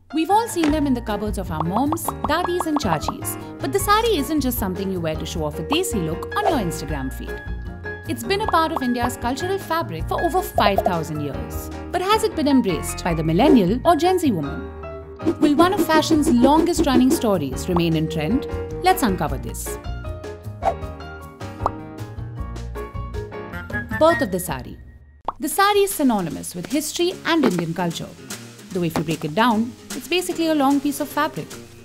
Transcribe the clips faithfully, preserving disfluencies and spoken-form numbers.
We've all seen them in the cupboards of our moms, dadis and chachis, but the sari isn't just something you wear to show off a desi look on your Instagram feed. It's been a part of India's cultural fabric for over five thousand years. But has it been embraced by the millennial or Gen Z woman? Will one of fashion's longest running stories remain in trend? Let's uncover this. Birth of the sari. The sari is synonymous with history and Indian culture. Though if you break it down, it's basically a long piece of fabric.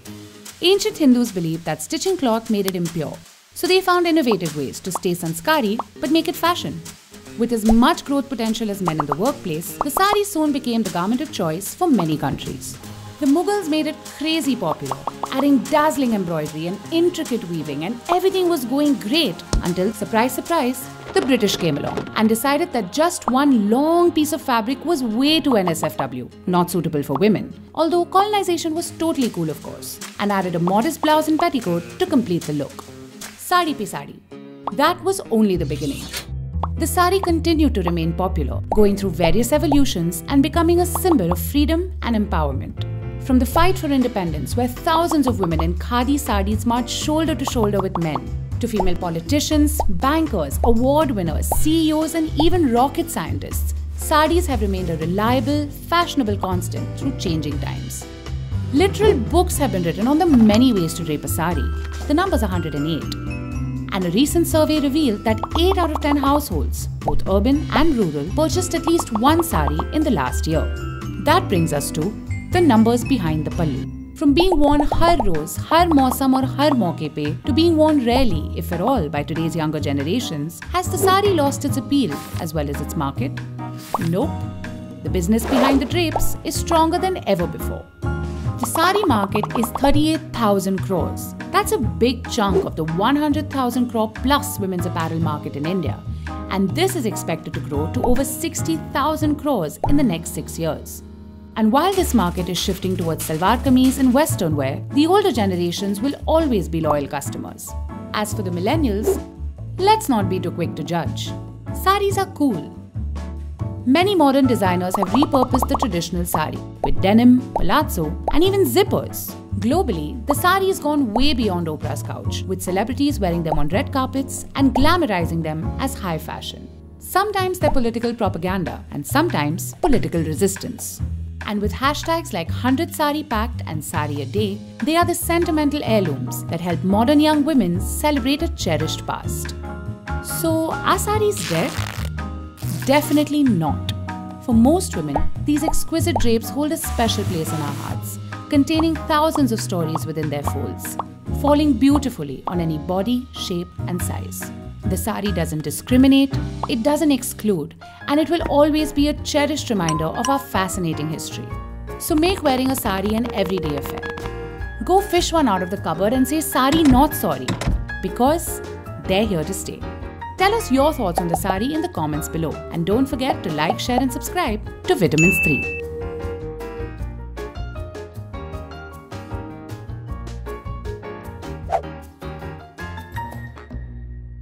Ancient Hindus believed that stitching cloth made it impure, so they found innovative ways to stay sanskari but make it fashion. With as much growth potential as men in the workplace, the sari soon became the garment of choice for many countries. The Mughals made it crazy popular, adding dazzling embroidery and intricate weaving, and everything was going great until, surprise surprise, the British came along and decided that just one long piece of fabric was way too N S F W, not suitable for women. Although colonization was totally cool of course, and added a modest blouse and petticoat to complete the look. Sari pi sari. That was only the beginning. The sari continued to remain popular, going through various evolutions and becoming a symbol of freedom and empowerment. From the fight for independence, where thousands of women in khadi saris marched shoulder to shoulder with men, to female politicians, bankers, award winners, C E Os and even rocket scientists, saris have remained a reliable, fashionable constant through changing times. Literal books have been written on the many ways to drape a sari. The number is one hundred eight. And a recent survey revealed that eight out of ten households, both urban and rural, purchased at least one sari in the last year. That brings us to the numbers behind the pallu. From being worn har roz, har mausam or har mauke pe to being worn rarely, if at all, by today's younger generations, has the sari lost its appeal as well as its market? Nope. The business behind the drapes is stronger than ever before. The sari market is thirty-eight thousand crores. That's a big chunk of the one hundred thousand crore plus women's apparel market in India. And this is expected to grow to over sixty thousand crores in the next six years. And while this market is shifting towards salwar kameez and western wear, the older generations will always be loyal customers. As for the millennials, let's not be too quick to judge. Saris are cool. Many modern designers have repurposed the traditional sari with denim, palazzo, and even zippers. Globally, the sari has gone way beyond Oprah's couch, with celebrities wearing them on red carpets and glamorizing them as high fashion. Sometimes they're political propaganda and sometimes political resistance. And with hashtags like one hundred sari packed and sari a day, they are the sentimental heirlooms that help modern young women celebrate a cherished past. So, are saris dead? Definitely not. For most women, these exquisite drapes hold a special place in our hearts, containing thousands of stories within their folds, falling beautifully on any body, shape and size. The sari doesn't discriminate, it doesn't exclude, and it will always be a cherished reminder of our fascinating history. So make wearing a sari an everyday affair. Go fish one out of the cupboard and say sari not sorry, because they're here to stay. Tell us your thoughts on the sari in the comments below, and don't forget to like, share and subscribe to Vitamins three.